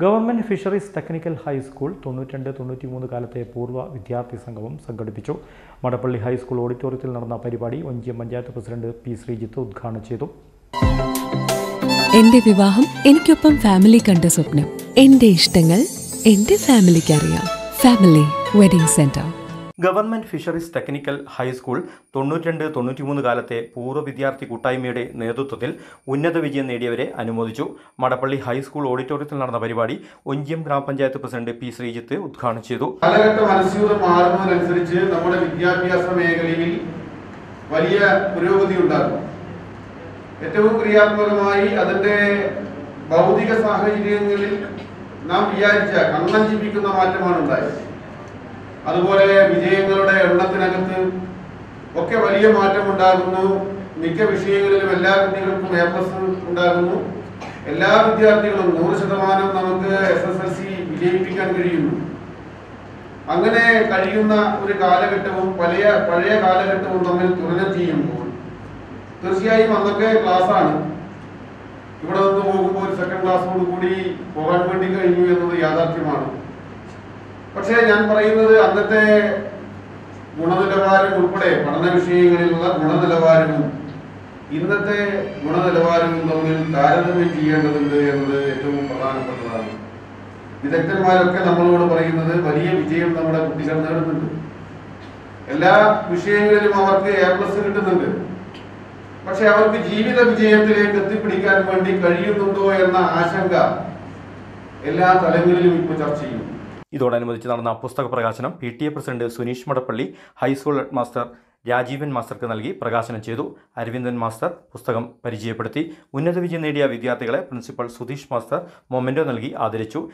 Government fisheries technical high school 92-93 കാലത്തെ പൂർവ്വ വിദ്യാർത്ഥി സംഗമം സംഘടിപ്പിച്ചു. മടപ്പള്ളി ഹൈസ്കൂൾ ഓഡിറ്റോറിയത്തിൽ നടന്ന പരിപാടി ഒഞ്ചിയം പഞ്ചായത്ത് പ്രസിഡന്റ് പി ശ്രീജിത്ത് ഉദ്ഘാടനം ചെയ്തു. എന്റെ വിവാഹം എനിക്കൊപ്പം ഫാമിലി കണ്ട സ്വപ്നം. എന്റെ ഇഷ്ടങ്ങൾ എന്റെ ഫാമിലിക്ക് അറിയാം. Family wedding centre. Government fisheries technical high school 92-93 കാലത്തെ പൂർവ്വ വിദ്യാർത്ഥി കൂട്ടായ്മയുടെ നേതൃത്വത്തിൽ ഉന്നത വിജയം നേടിയവരെ അനുമോദിച്ചു. മടപ്പള്ളി ഹൈസ്കൂൾ ഓഡിറ്റോറിയത്തിൽ നടന്ന പരിപാടി ഒഞ്ചിയം ഗ്രാമപഞ്ചായത്ത് പ്രസിഡന്റ് പി ശ്രീജിത്ത് ഉദ്ഘാടനം ചെയ്തു. കാലഘട്ടം അനുസൃതം മാറുന്നതിനനുസരിച്ച് നമ്മുടെ വിദ്യാഭ്യാസ മേഖലയിൽ വലിയ പുരോഗതി ഉണ്ടാകും. ഏറ്റവും ക്രിയാത്മകമായി അതിന്റെ ഭൗതിക സാഹചര്യങ്ങളിൽ നാം വിചാരിച്ച കണ്ണഞ്ചിപ്പിക്കുന്ന മാറ്റമാണ് ഉണ്ടായത്. അതുപോലെ വിജയങ്ങളുടെ എണ്ണത്തിനകത്ത് ഒക്കെ വലിയ മാറ്റം ഉണ്ടാകുന്നു. മിക്ക വിഷയങ്ങളിലും എല്ലാ കുട്ടികൾക്കും A+ ഉണ്ടാകുന്നു. എല്ലാ വിദ്യാർത്ഥികളും 100% നമുക്ക് SSLC വിജയിപ്പിക്കാൻ കഴിയുന്നു. അങ്ങനെ കഴിയുന്ന ഒരു കാലഘട്ടവും പഴയ കാലഘട്ടവും തമ്മിൽ തുലനം ചെയ്യുമ്പോൾ തീർച്ചയായും അന്നൊക്കെ ക്ലാസ്സാണ്. ഇവിടെ നിന്ന് പോകുമ്പോൾ സെക്കൻഡ് ക്ലാസ്സോട് കൂടി പോകാൻ വേണ്ടി കഴിഞ്ഞു എന്നത് യാഥാർത്ഥ്യമാണ്. പക്ഷേ ഞാൻ പറയുന്നത് അന്നത്തെ ഗുണനിലവാരം ഉൾപ്പെടെ പഠന വിഷയങ്ങളിലുള്ള ഗുണനിലവാരവും ഇന്നത്തെ ഗുണനിലവാരവും തമ്മിൽ താരതമ്യം ചെയ്യേണ്ടതുണ്ട് എന്നത് ഏറ്റവും പ്രധാനപ്പെട്ടതാണ്. വിദഗ്ധന്മാരൊക്കെ നമ്മളോട് പറയുന്നത് വലിയ വിജയം നമ്മുടെ കുട്ടികൾ നേടുന്നുണ്ട്. എല്ലാ വിഷയങ്ങളിലും അവർക്ക് A+ കിട്ടുന്നുണ്ട്. പക്ഷെ അവർക്ക് ജീവിത വിജയത്തിലേക്ക് എത്തിപ്പിടിക്കാൻ വേണ്ടി കഴിയുന്നുണ്ടോ എന്ന ആശങ്ക എല്ലാ തലങ്ങളിലും ഇപ്പോൾ ചർച്ച ചെയ്യും. ഇതോടനുബന്ധിച്ച് നടന്ന പുസ്തക പ്രകാശനം PTA president Suneesh Madappally high school head master Rajeevan മാസ്റ്റർക്ക് നൽകി പ്രകാശനം ചെയ്തു. അരവിന്ദൻ മാസ്റ്റർ പുസ്തകം പരിചയപ്പെടുത്തി. ഉന്നത വിജയം നേടിയ വിദ്യാർത്ഥികളെ പ്രിൻസിപ്പൽ സുധീഷ് മാസ്റ്റർ മൊമെന്റോ നൽകി ആദരിച്ചു.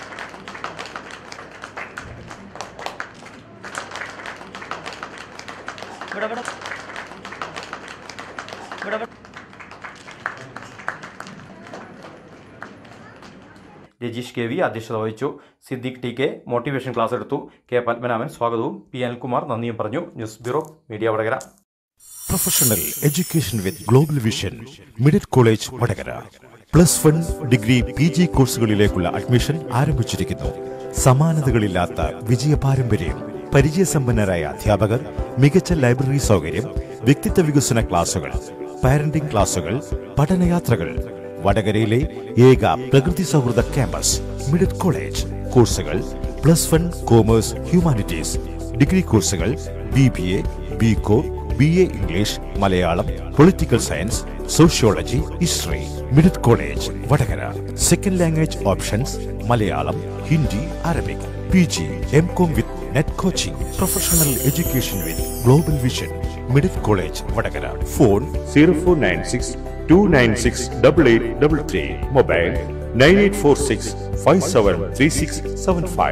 രജീഷ് KV അധ്യക്ഷത വഹിച്ചു. സിദ്ദിഖ് TK മോട്ടിവേഷൻ ക്ലാസ് എടുത്തു. K പത്മനാഭൻ സ്വാഗതവും P അനിൽകുമാർ നന്ദിയും പറഞ്ഞു. News bureau media Vadakara. Professional education with global vision Midet college Vadakara. +1 degree PG കോഴ്സുകളിലേക്കുള്ള അഡ്മിഷൻ ആരംഭിച്ചിരിക്കുന്നു. സമാനതകളില്ലാത്ത വിജയ പാരമ്പര്യം, പരിചയസമ്പന്നരായ അധ്യാപകർ, മികച്ച ലൈബ്രറി സൗകര്യം, വ്യക്തിത്വ വികസന ക്ലാസുകൾ, പാരന്റിംഗ് ക്ലാസുകൾ, പഠനയാത്രകൾ. വടകരയിലെ ഏക പ്രകൃതി സൗഹൃദ ക്യാമ്പസ് മിഡറ്റ് കോളേജ്. കോഴ്സുകൾ +1 കോമേഴ്സ് ഹ്യൂമാനിറ്റീസ്, ഡിഗ്രി കോഴ്സുകൾ BBA, BCom, BA English, Malayalam, political science, sociology, history. Midet college Vadakara. Second language options Malayalam, Hindi, Arabic. PG, MCom with net coaching. Professional education with global vision. Midet college Vadakara. Phone 0496 296 8833. Mobile 9846 573675.